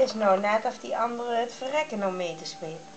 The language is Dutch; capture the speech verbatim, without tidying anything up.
is nou net of die andere het verrekken om mee te spelen.